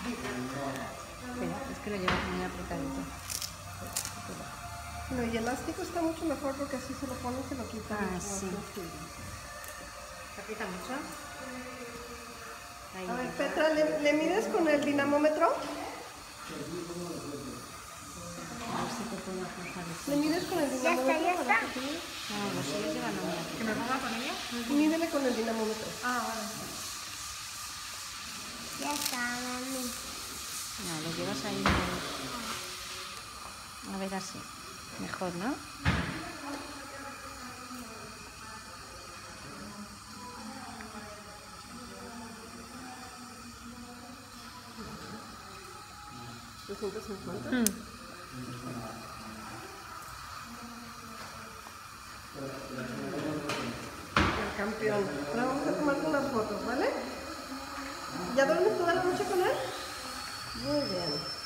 Espera, es que lo llevas muy apretadito. No, y elástico está mucho mejor porque así se lo pone y se lo quita. Ah, sí. ¿Te aprieta mucho? Ahí. A ver, Petra, ¿le mides con el dinamómetro? A ver si te puedo ajustar esto. ¿Le mides con el dinamómetro? Ya está. No, lo sigues llevando muy apretado. ¿Que me ponga con ella? Mídele con el dinamómetro. Ah, vale. Ya está, mami. No, lo llevas ahí. A ver, así. Mejor, ¿no? ¿250? El campeón. Ahora vamos a tomarte unas fotos, ¿vale? ¿Ya duermes toda la noche con él? Muy bien.